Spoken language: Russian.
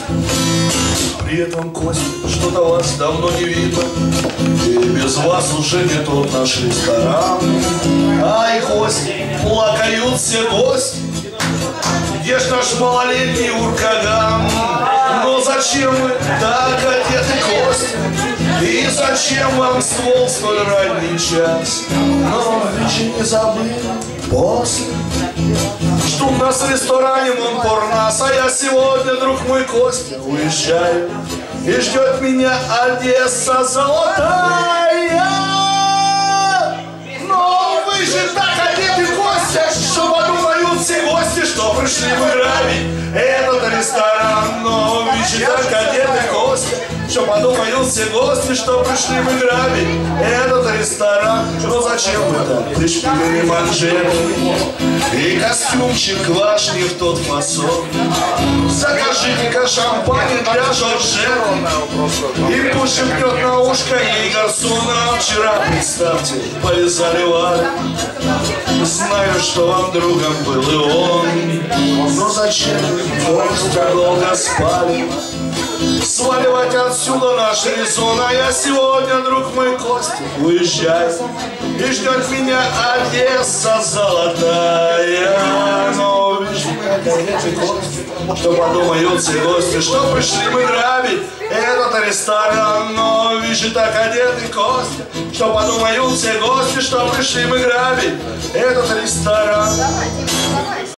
При этом, Костя, что-то вас давно не видно, и без вас уже не тот наш ресторан. Ай, Костя, плакают все гости, где ж наш малолетний уркаган? Но зачем вы так одеты, Костя? И зачем вам ствол в столь ранний час? Но вы же не забыли после, что у нас в ресторане Монпорнас, а я сегодня, друг мой Костя, уезжаю, и ждет меня Одесса золотая. Но вы же так одеты, Костя, что подумают все гости, что пришли вы грабить этот ресторан. Но вы же так одеты, Костя, что подумают все гости, что пришли вы грабить этот ресторан. Но зачем вы так пришпилили манжеты? И костюмчик ваш не в тот фасон. Закажите-ка шампань для Жоржета, и пусть шепнет на ушко ей гарсона. Вчера, представьте, полезали вали. Знаю, что вам другом был и он. Но зачем вы так долго спали? Сваливать отсюда наш резон. А я сегодня, друг мой Костя, уезжаю, и ждет меня Одесса золотая. Но увижу, что подумают все гости, что пришли мы грабить этот ресторан. Но вижу, так одетый, Костя, что подумают все гости, что пришли мы грабить этот ресторан.